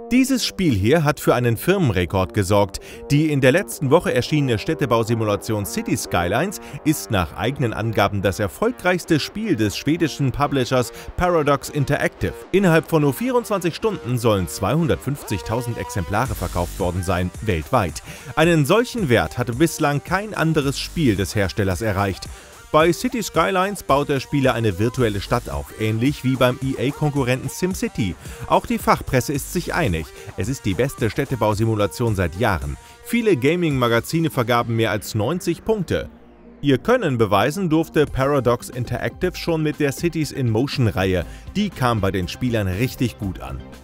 Dieses Spiel hier hat für einen Firmenrekord gesorgt. Die in der letzten Woche erschienene Städtebausimulation City Skylines ist nach eigenen Angaben das erfolgreichste Spiel des schwedischen Publishers Paradox Interactive. Innerhalb von nur 24 Stunden sollen 250.000 Exemplare verkauft worden sein, weltweit. Einen solchen Wert hatte bislang kein anderes Spiel des Herstellers erreicht. Bei City Skylines baut der Spieler eine virtuelle Stadt auf, ähnlich wie beim EA-Konkurrenten SimCity. Auch die Fachpresse ist sich einig, es ist die beste Städtebausimulation seit Jahren. Viele Gaming-Magazine vergaben mehr als 90 Punkte. Ihr Können beweisen durfte Paradox Interactive schon mit der Cities in Motion-Reihe. Die kam bei den Spielern richtig gut an.